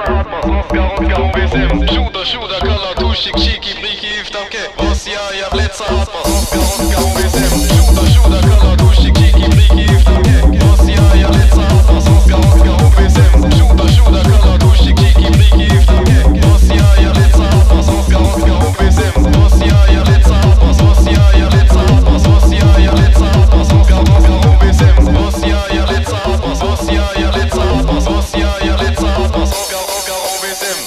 atmos, Oscar, BSM. Shooter, color, tuschig, cheeky, freaky, iftamke. Ossia, ja, blitzer, atmos, Oscar, BSM. Shooter, color, tuschig, cheeky, freaky, iftamke. Ossia, ja, blitzer, atmos, Oscar, BSM. Shooter, color, tuschig, cheeky, freaky, iftamke. Ossia, ja, blitzer, atmos, Oscar, BSM. Ossia, ja, blitzer, atmos, Ossia, ja, blitzer, atmos, Ossia, ja, blitzer, atmos, Oscar, BSM. Ossia, ja, blitzer, atmos, Ossia, ja, blitzer, atmos, Ossia, ja, blitzer, atmos, Oscar, BSM.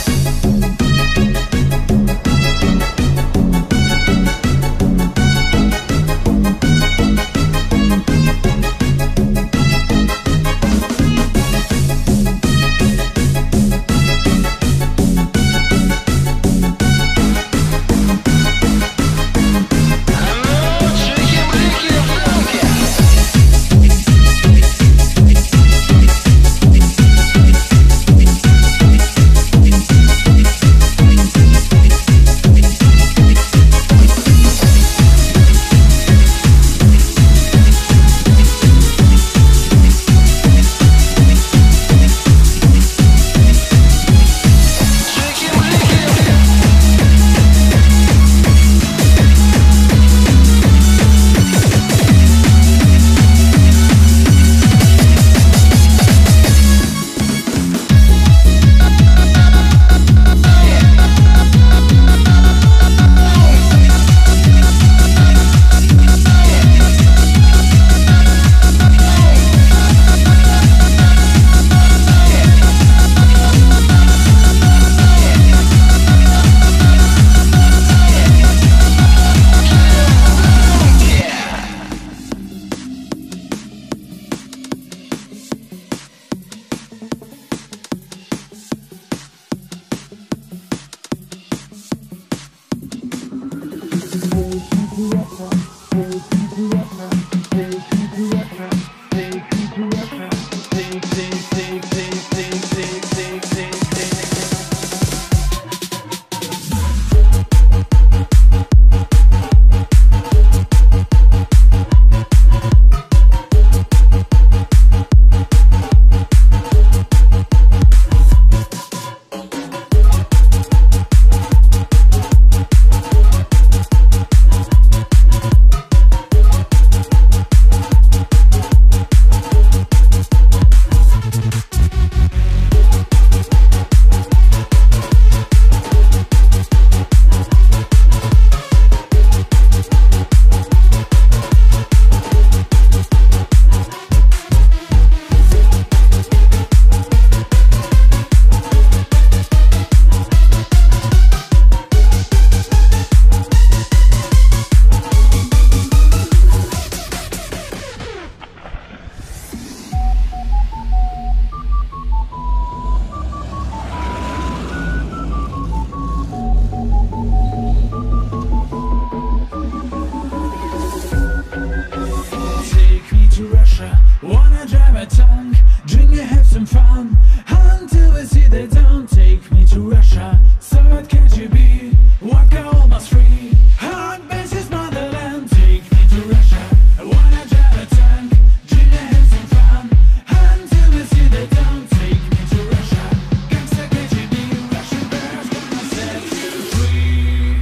Wanna drive a tank, drink and have some fun, until we see the dawn. Take me to Russia, so what can't you be? Walk almost free, hard base is motherland. Take me to Russia, I wanna drive a tank, drink and have some fun, until we see the dawn. Take me to Russia, gangsta KGB, Russian bears gonna set you free.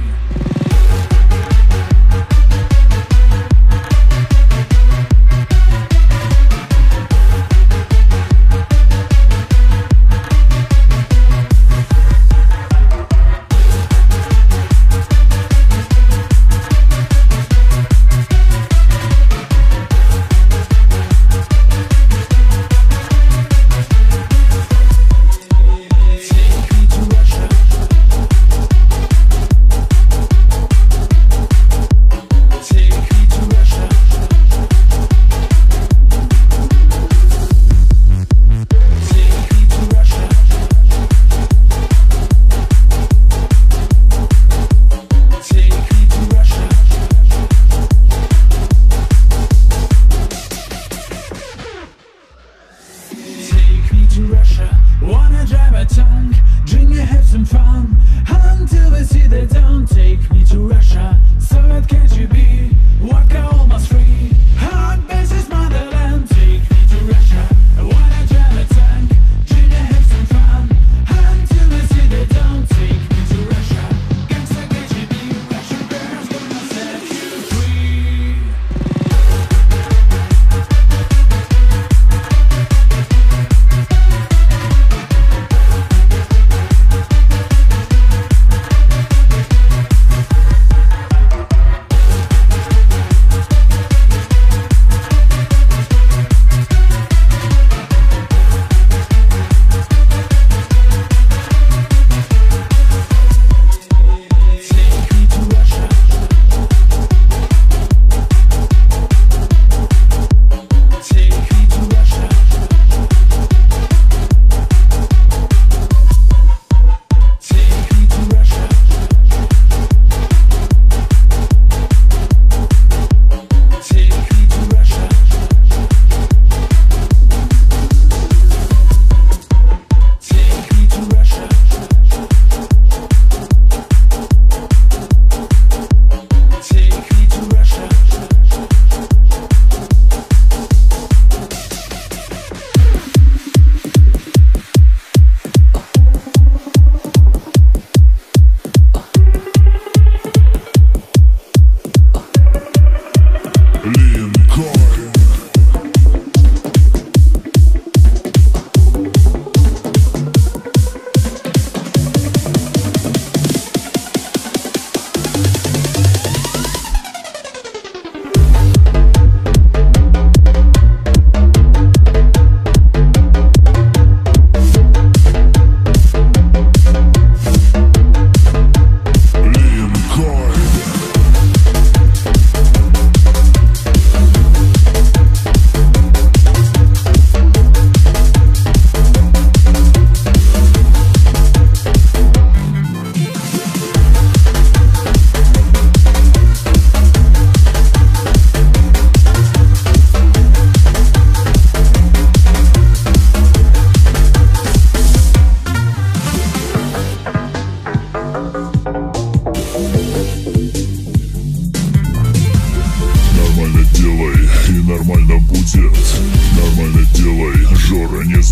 Wanna drive a tank, drink and have some fun, until we see the dawn. Take me to Russia, so what can't you be? Walk almost free, hard base is motherland. Take me to Russia, I wanna drive a tank, drink and have some fun,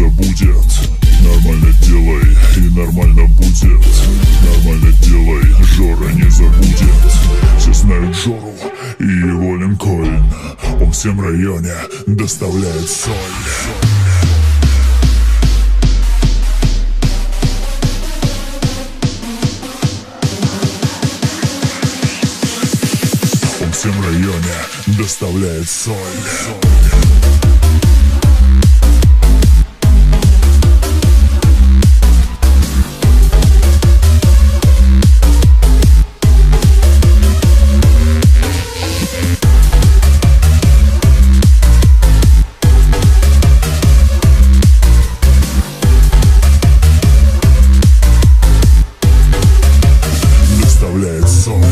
забудет. Нормально делай, и нормально будет. Нормально делай, Жора не забудет. Все знают Жору и его Линкольн. Он всем в районе доставляет соль. Всем в районе доставляет соль. Доставляет соль.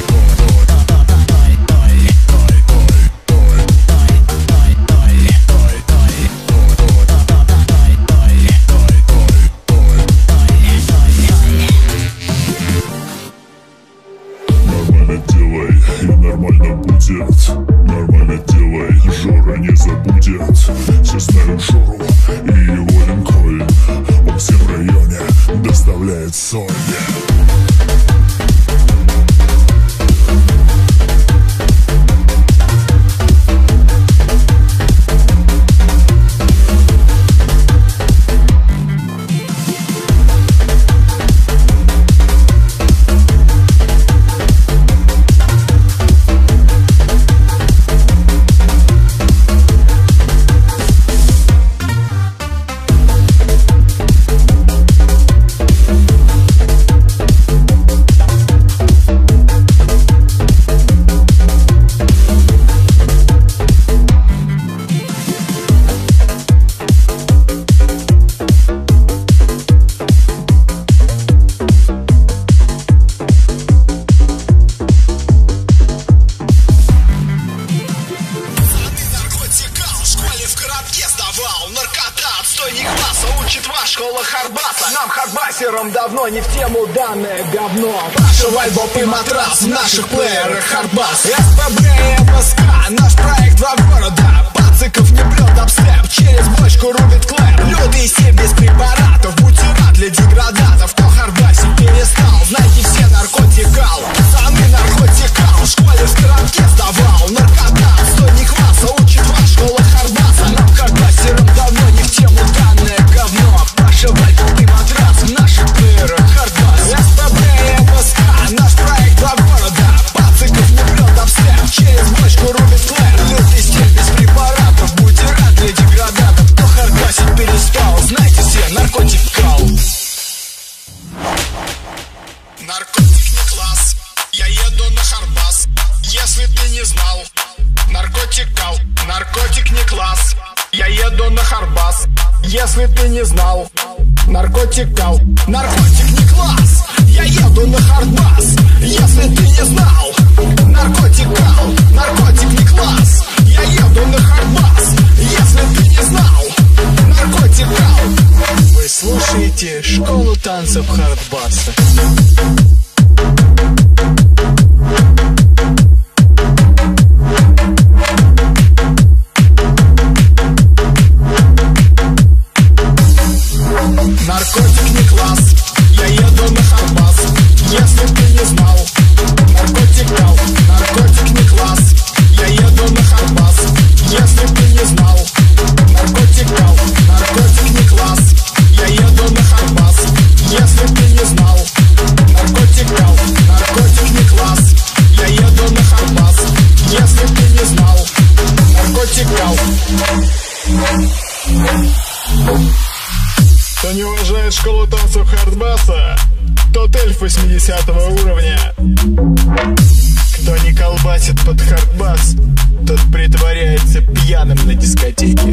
Нормально делай, Жора не забудет. Все знают Жору и его Линкольн. Он всем в районе доставляет соль. Школа Хардбаса. Нам хардбасерам давно не в тему данное говно. Ваша вальбоп и матрас в наших плеерах Хардбас. СПБ и МСК, наш проект во города. Пациков не брет обстеп, через бочку рубит клэр. Люди все без препаратов, бутера для деградатов. Кто хардбасить перестал, знаете все наркотикал. Пацаны наркотикал, в школе в городке сдавал. Наркота, стойник класса, учит вас школа Хардбаса. Нам хардбасерам давно не в тему данное говно. Ваша вальбоп и матрас в наших плеерах Хардбас. СПБ и МСК, наш проект во города. Пациков не брет обстеп, через бочку рубит клэр. Люди все без препаратов, бутера для деградатов. Кто хардбасить перестал, знаете все, наркотик кал. Наркотик не класс, я еду на Хардбас. Если ты не знал, наркотик кал. Наркотик не класс, я еду на Хардбас. Если ты не знал, наркотик кал. Наркотик не класс, я еду на Хардбас. Если ты не знал, наркотик кал. Наркотик не класс, я еду на Хардбас. Если ты не знал, наркотик кал. Вы слушаете школу танцев Хардбаса. Наркотик не класс, я еду на Хардбас. Если ты не знал, наркотик кал. Наркотик не класс, я еду на Хардбас. Если ты не знал, наркотик кал. Наркотик не класс, я еду на Хардбас. Если ты не знал, наркотик кал. Наркотик не класс, я еду на Хардбас. Если ты не знал, наркотик кал. Кто не уважает школу танцев Хардбаса, тот эльф 80 уровня. Кто не колбасит под Хардбас, тот притворяется пьяным на дискотеке.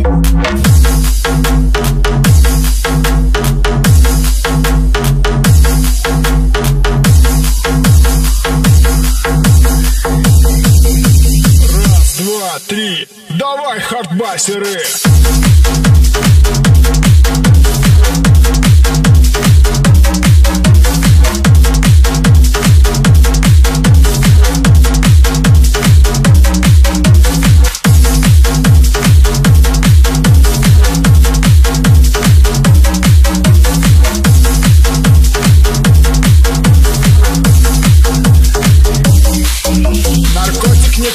Раз, два, три, давай, хардбасеры!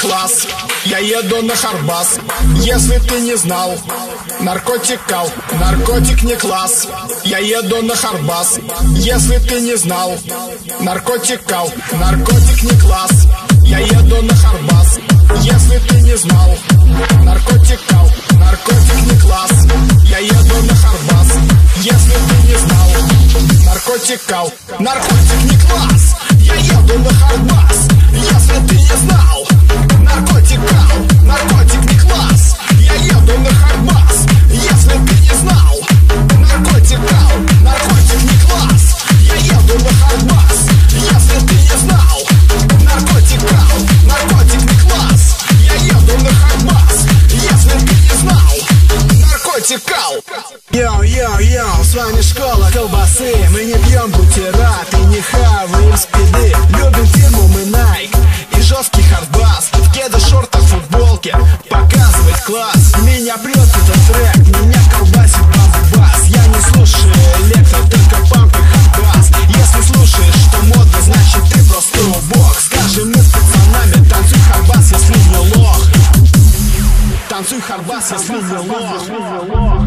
класс, я еду на Харбас. Если ты не знал, наркотикал, наркотик не класс, я еду на Харбас. Если ты не знал, наркотикал, наркотик не класс, я еду на Харбас. Если ты не знал, наркотикал, наркотик не класс, я еду на Харбас. Если ты не знал, наркотикал, наркотик не класс, я еду на Харбас. Если ты не знал, наркотикал, наркотик не класс, я еду на Харбас. Если ты не знал, наркотикал, наркотик не класс, я еду на Харбас. Если ты не знал, наркотикал, наркотик не класс, я еду на Харбас. Если ты не знал, наркотикал. Йоу-йоу-йоу, с вами школа колбасы. Мы не пьем бутерат и не хаваем спиды. Любим фирму мы Nike и жесткий хардбас. В кедах, шортах, футболке показывать класс. Меня прет этот трек, меня колбасит бас. Я не слушаю электро, только памп и хардбас. Если слушаешь, что модно, значит ты просто убог. Скажем мы с пацанами, танцуй хардбас, если не лох. Танцуй хардбас, если не лох.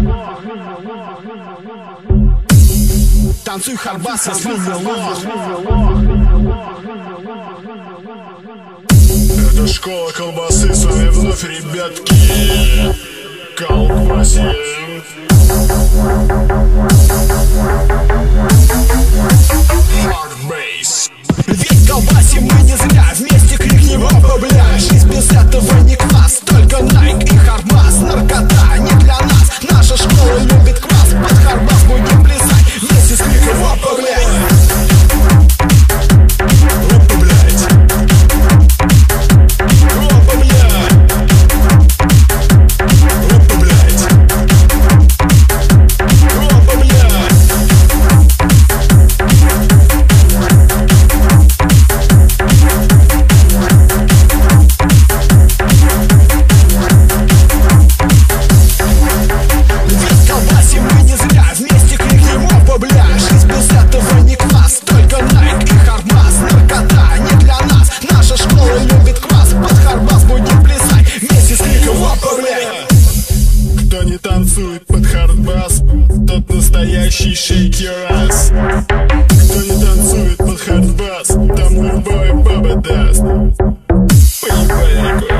Танцуй хардбас, если не лох. Это школа колбасы, с вами вновь, ребятки. Колбасим. Hardbase. Ведь колбасим мы не зря, вместе крикнем опа, бля. Жизнь без этого не класс, только Nike и Харбас. Наркота не для нас, наша школа любит квас. Под Харбас будем плясать, вместе с криком опа, блядь. Опа, блядь. Опа, блядь. Опа, блядь. Опа, блядь. Танцует под хардбас, тот настоящий shake your ass. Кто не танцует под хардбас, тому любая баба даст. Поебальнику.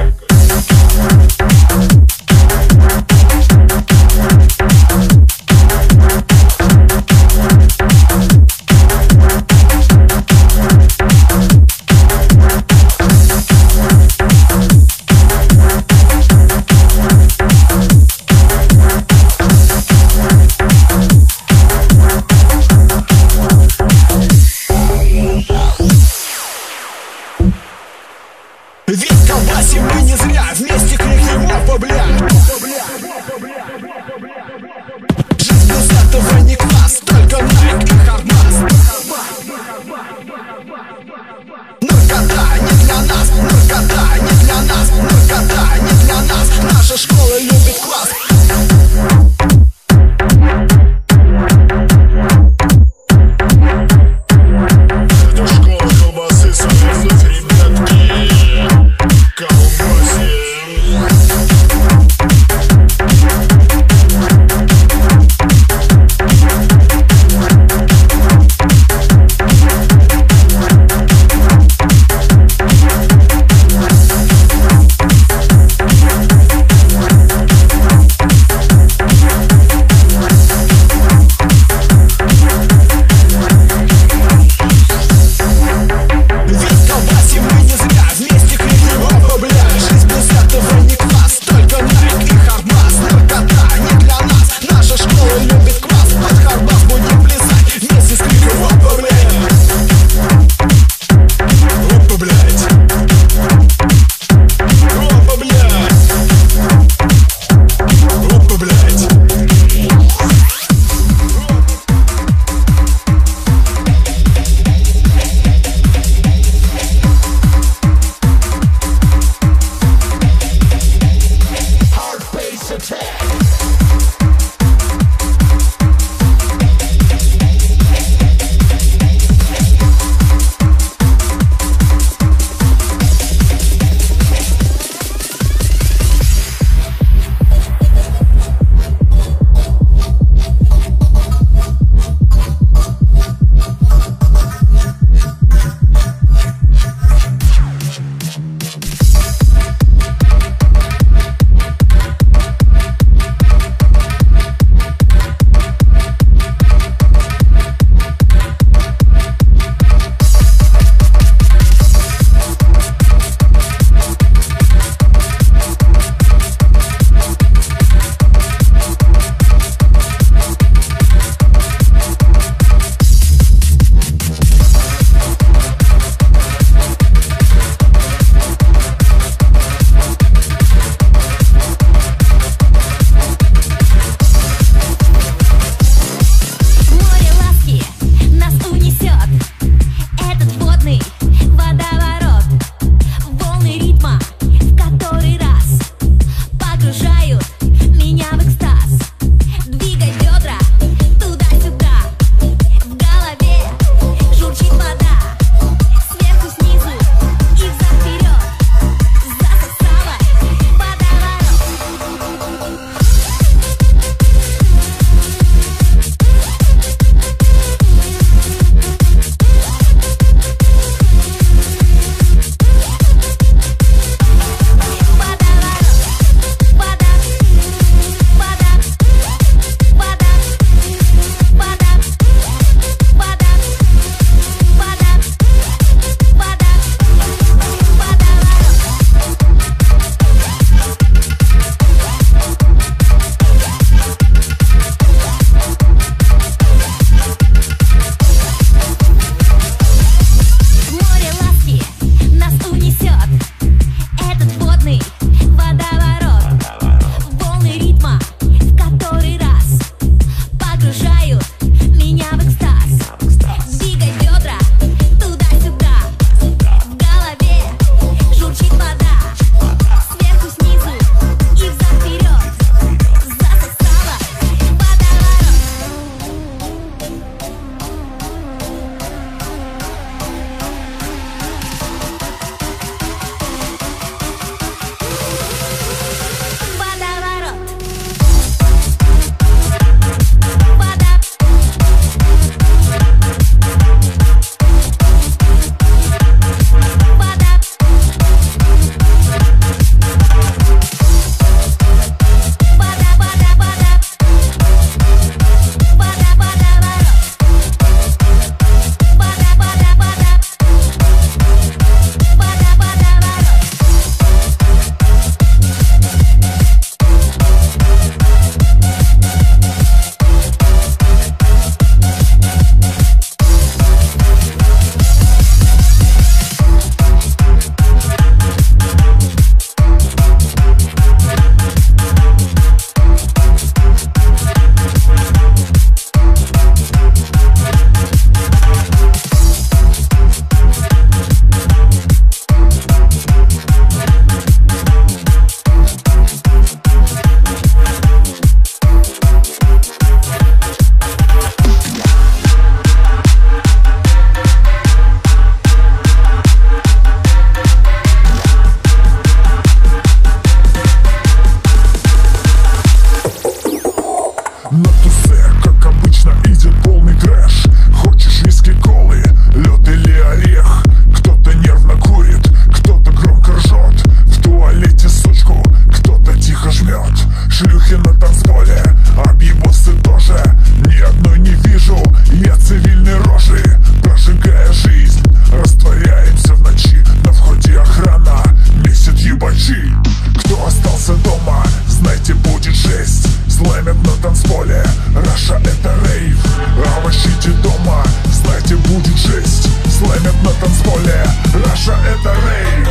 знайте, будет жесть. Слэмят на танцполе, Раша — это рейв.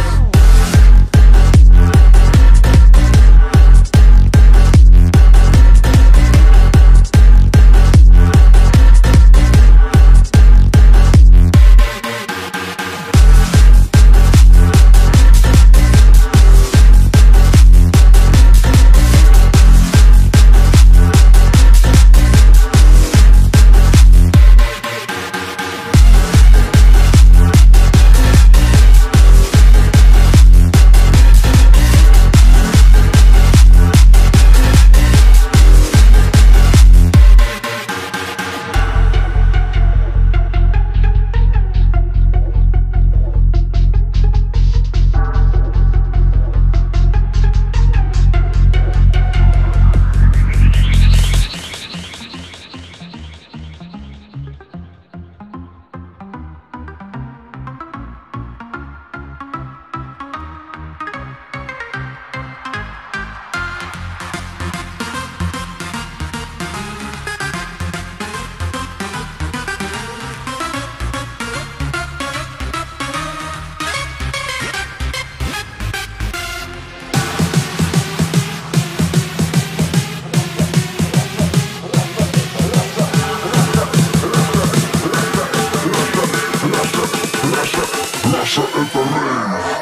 Раша — это рейв.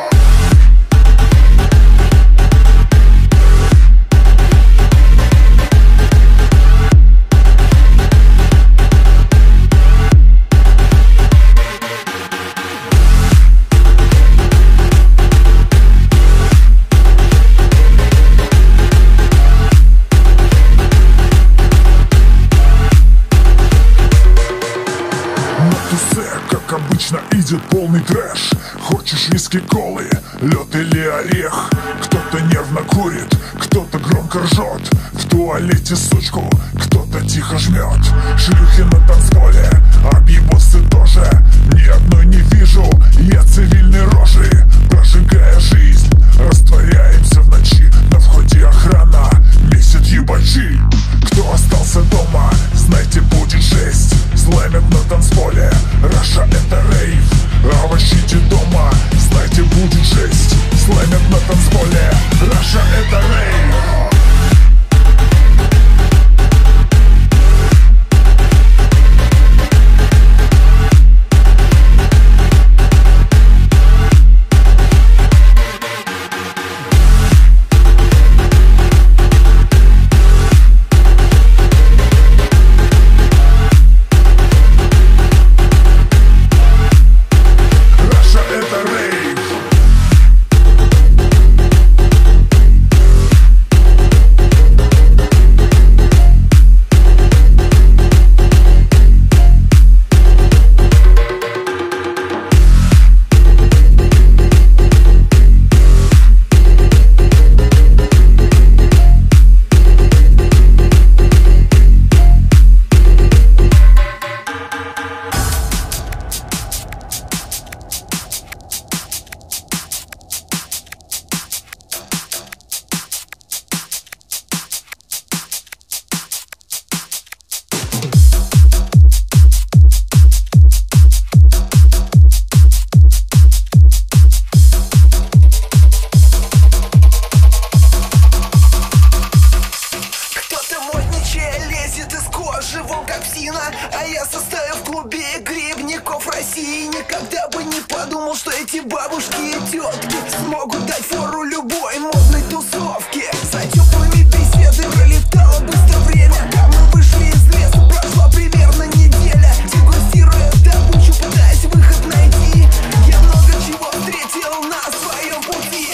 Как обычно идет полный трэш. Хочешь виски, колы, лед или орех? Кто-то нервно курит, кто-то громко ржет. В туалете сучку кто-то тихо жмет. Шлюхи на танцполе, объебосы тоже. Ни одной не вижу, я цивильной рожи. Прожигая жизнь, растворяемся в ночи. На входе охрана, месяц ебачи. Кто остался дома, знайте, будет жесть. Слэмят на танцполе, Раша — это рейв. Овощите дома, знайте, будет жесть. Слэмят на танцполе, Раша — это рейв. А я состою в клубе грибников России. Никогда бы не подумал, что эти бабушки и тетки смогут дать фору любой модной тусовке. За теплыми беседой пролетало быстро время. Когда мы вышли из леса, прошла примерно неделя. Дегустируя добычу, пытаясь выход найти, я много чего встретил на своем пути.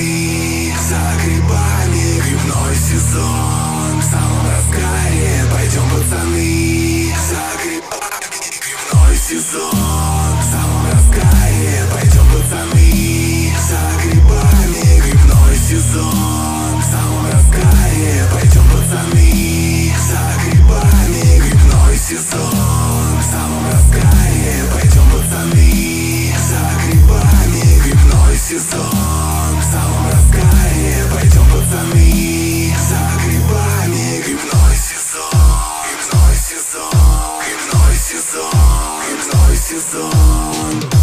пацаны за грибами, грибной сезон в самом разгаре. Пойдем, пацаны, за грибами, грибной сезон в самом разгаре. Пойдем, пацаны, за грибами, грибной сезон в самом разгаре. Пойдем, пацаны, за грибами, грибной сезон в самом разгаре. Пойдем, пацаны, за грибами, грибной сезон в самом разгаре. Пойдем, пацаны, за грибами, грибной сезон, грибной сезон, грибной сезон, грибной сезон.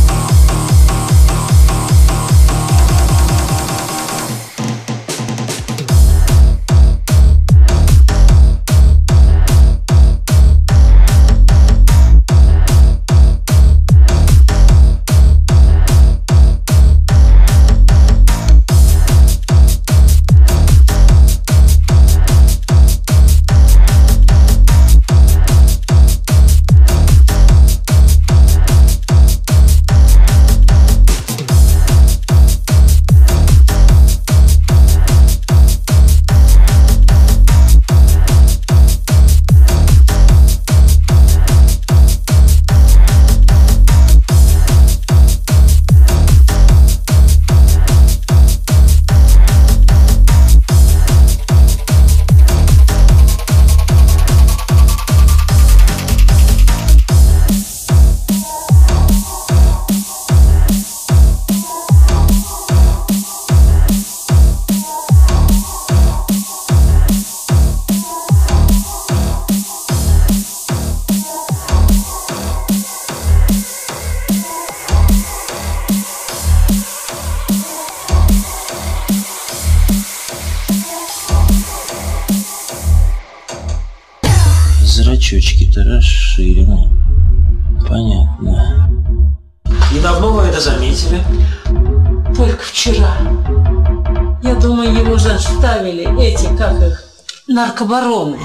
Зрачочки-то расширены. Понятно. И давно вы это заметили? Только вчера. Я думаю, его заставили эти, как их, наркобароны.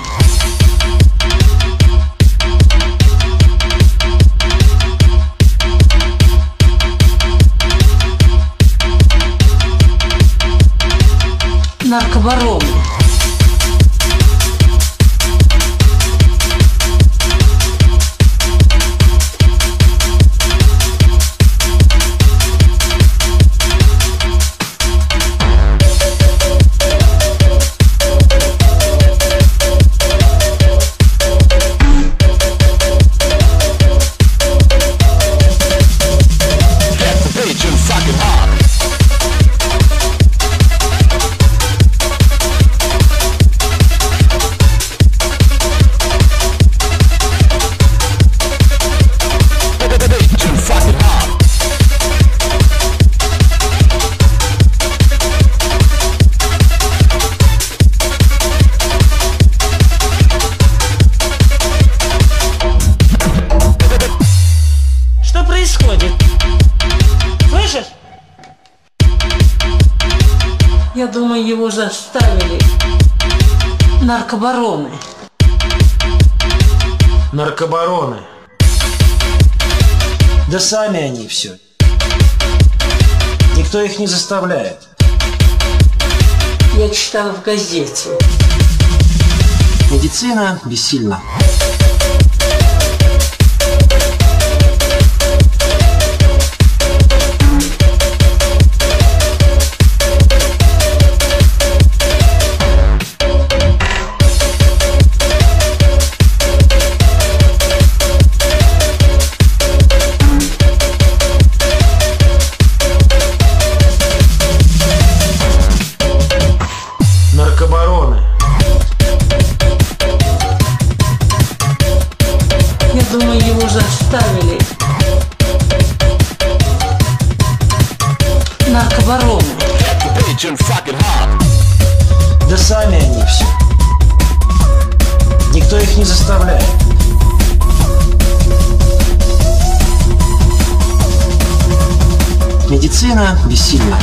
Наркобароны. Что происходит? Слышишь? Я думаю, его заставили наркобароны. Наркобароны. Да сами они все. Никто их не заставляет. Я читала в газете. Медицина бессильна. Наркобароны. Я думаю, его заставили наркобароны. Да сами они все. Никто их не заставляет. Медицина бессильна.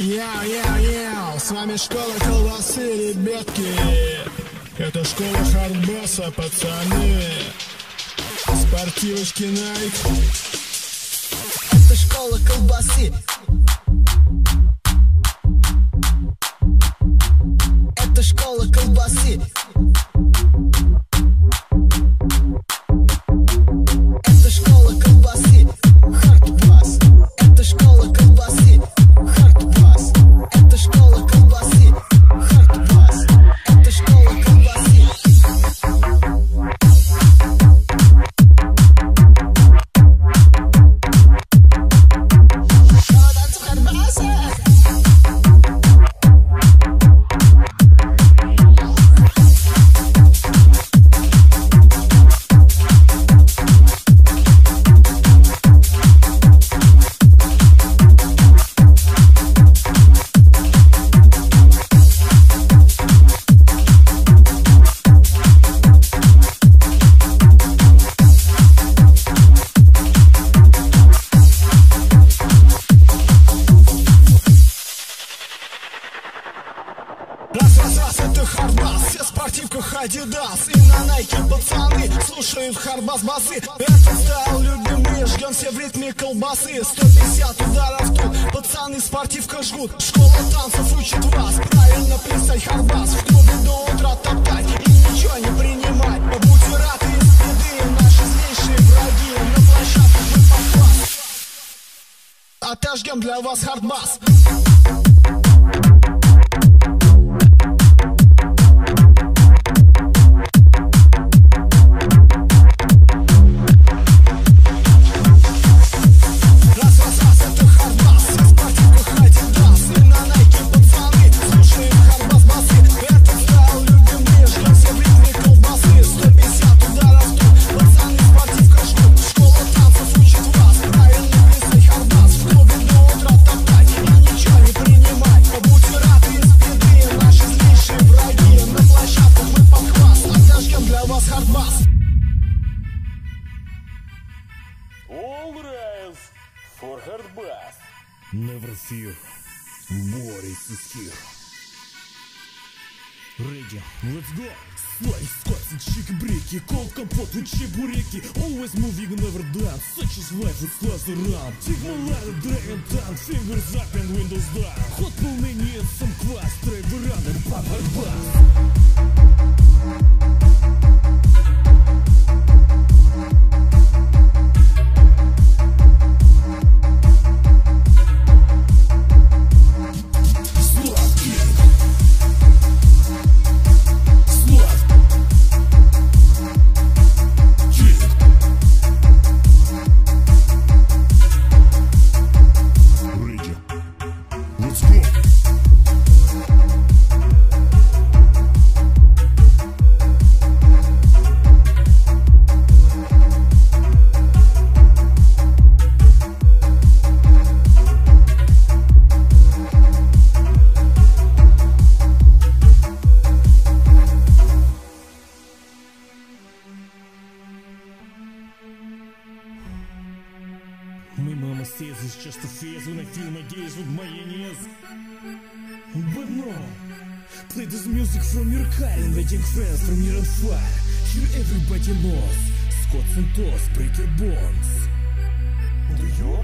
Яу-яу-яу, с вами школа колбасы, ребятки. Это школа хардбаса, пацаны. Спортивочки Nike. Это школа колбасы. Это школа колбасы. Это школа колбасы. Хардбас. Это школа колбасы. Хардбас. Это школа колбасы. Хардбас. Это школа колбасы. Танцы в хардбасах. Раз, это хардбас, все в спортивках Адидас. И на Найке пацаны слушают хардбас басы. Это стайл любимый, ждем все в ритме колбасы. 150 ударов тут, пацаны в спортивках жгут. Школа танцев учит вас правильно плясать хардбас. В клубе до утра топтать и ничего не принимать. Будьте рады из беды, наши злейшие враги. На площадке мы по классу отожгем для вас хардбас. All rise for hardbass. Never fear, Boris is here. Ready, let's go. Slice, squats and chick-breaky. Cold compot with чебуреки. Always moving, never done. Such is life, it's laser run. Take my ladder, dragon tongue. Fingers up and windows down. Hot полнение and some class. Driver run and pop hardbass. My mama says it's just a phase when I feel my gaze with my enemies. But no, play this music from your car, inviting friends from your fire. Here everybody knows, Scots and toes break your bones. Do you?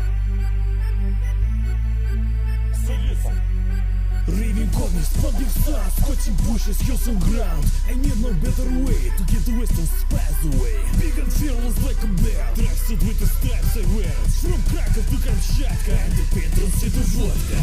So listen. Raving corners, pumping stars, scorching bushes, hills and ground. I need no better way to get the western spice away. Big and fearless like a bear, tracksuit with the stripes I wear. From Krakow to Kamchatka, and the patrons to vodka.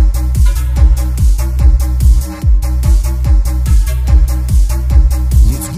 Let's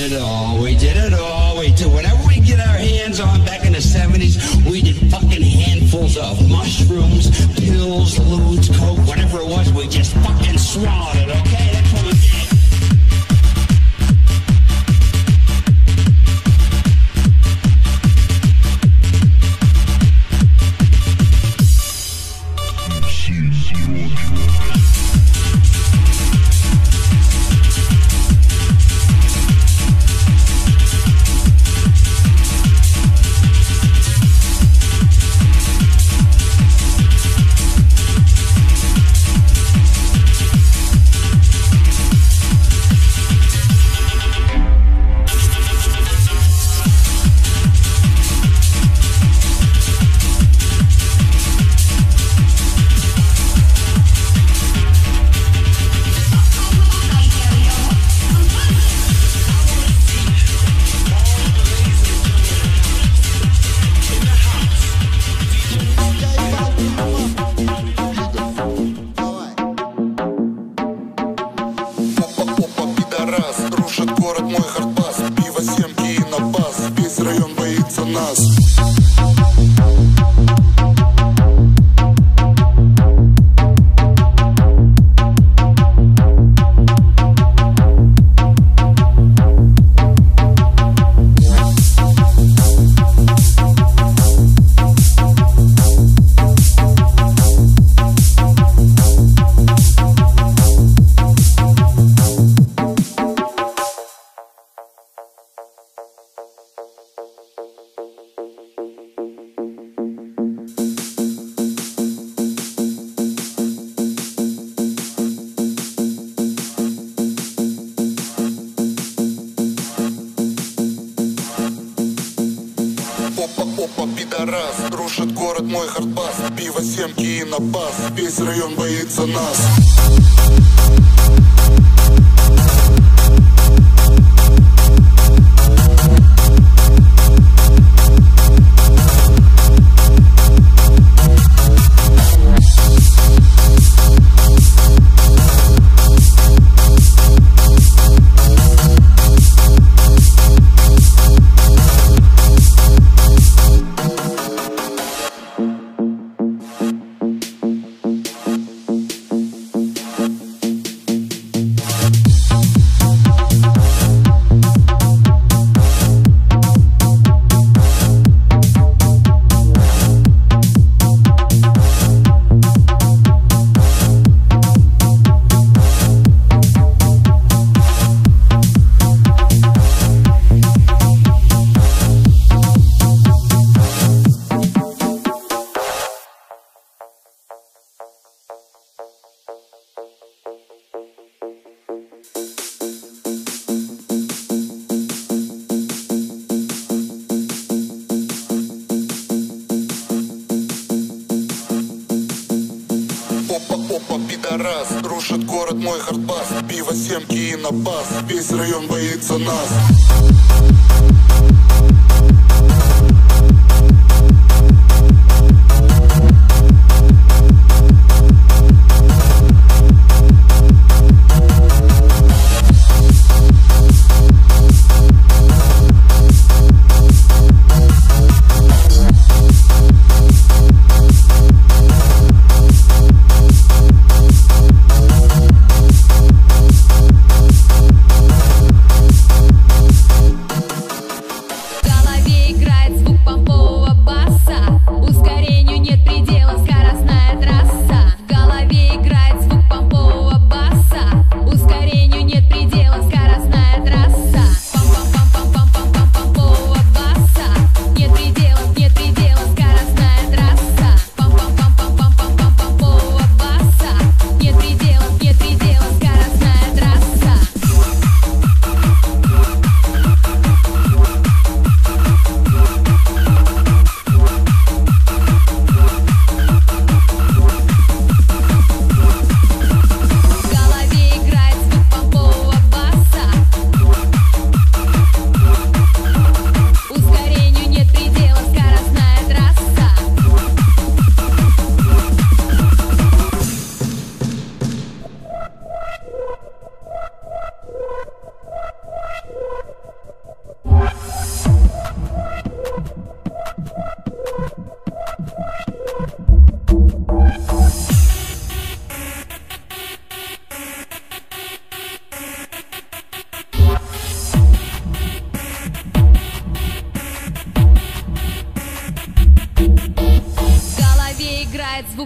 it all. We did it all. We did whatever we get our hands on. Back in the 70s, we did fucking handfuls of mushrooms, pills, lewds, coke, whatever it was. We just fucking swallowed it, okay? That's what we did. Рушит город мой хардбас. Пиво, семки и на бас. Весь район боится нас. Опа, пидорас. Рушит город мой хардбас. Пиво, семки и на бас. Весь район боится нас. Опа, пидорас. Рушит город мой хардбас. Пиво, семки и на бас. Весь район боится нас. В голове играет звук.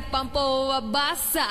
помпового баса.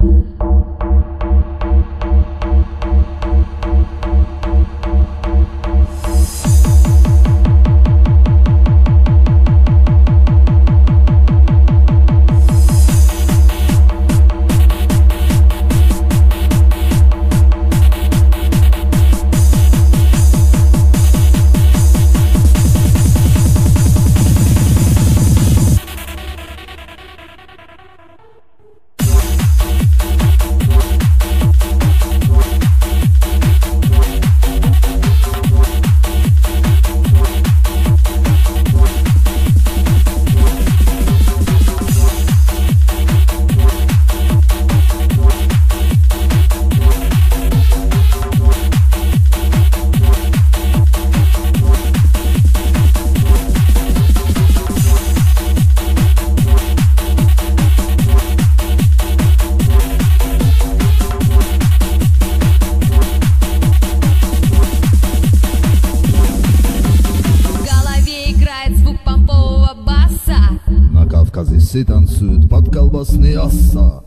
Все танцуют под колбасный асса.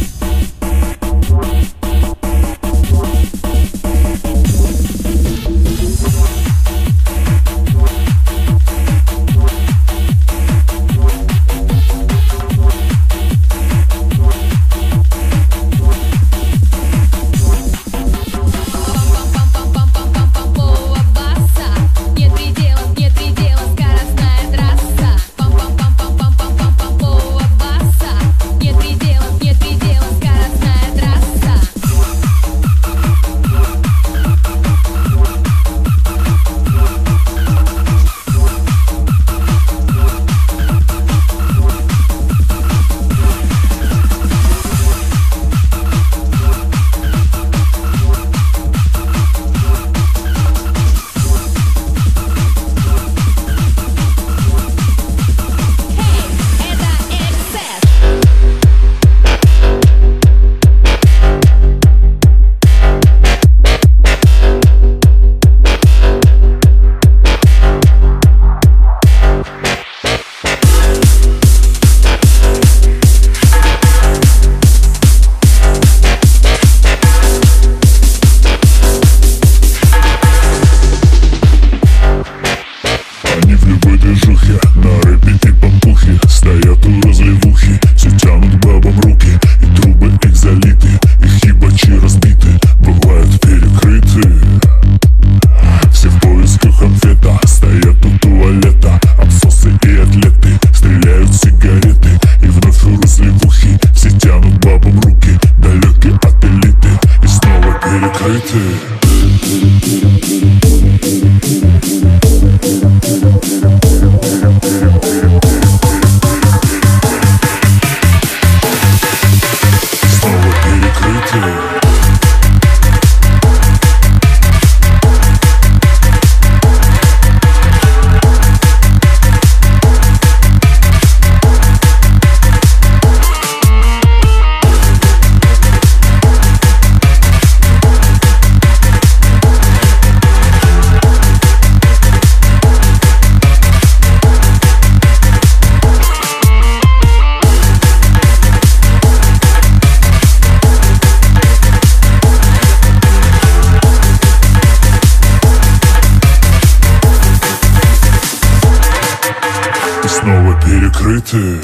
Снова перекрыты.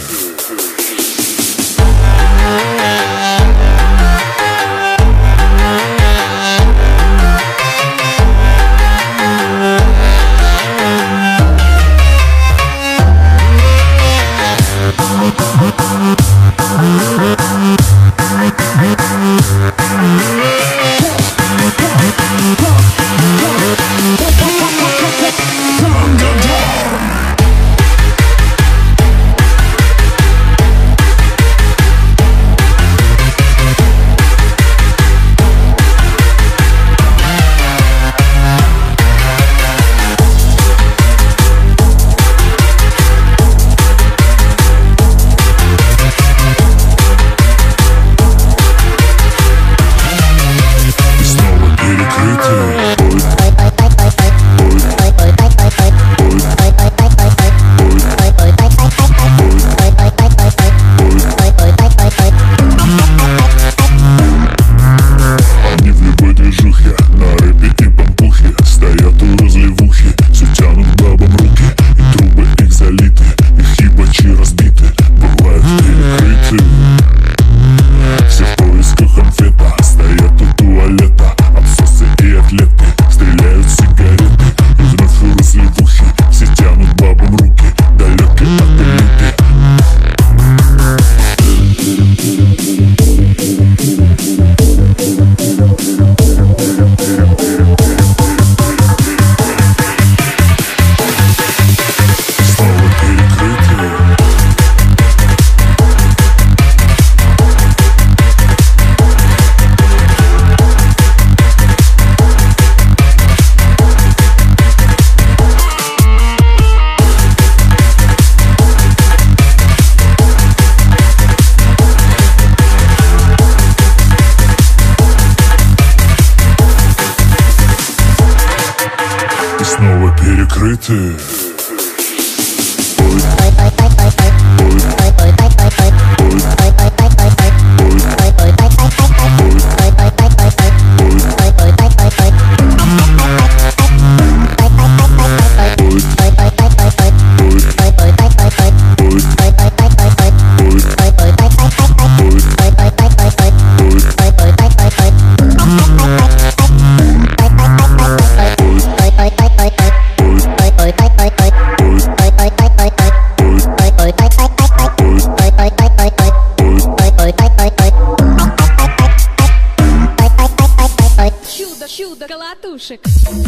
перекрыты. Чудо колотушек.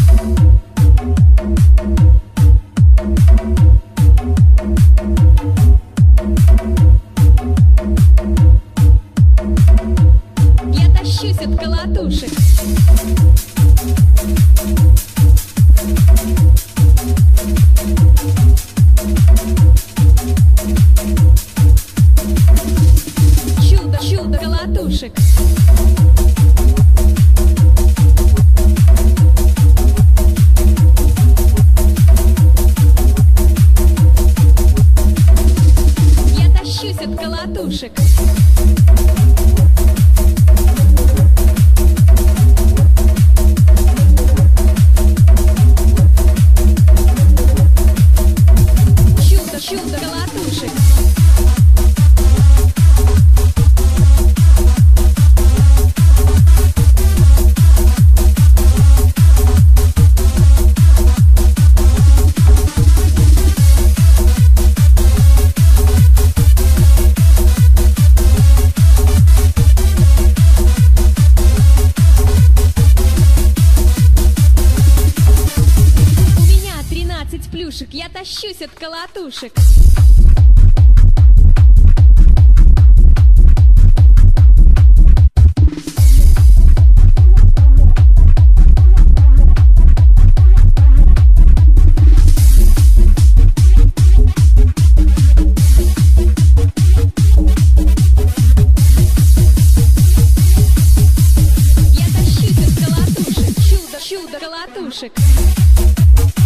Я тащусь от колотушек. Чудо колотушек. Я тащусь от колотушек. Чудо колотушек. Плюшек, я тащусь от колотушек. Я тащусь от колотушек. Чудо колотушек.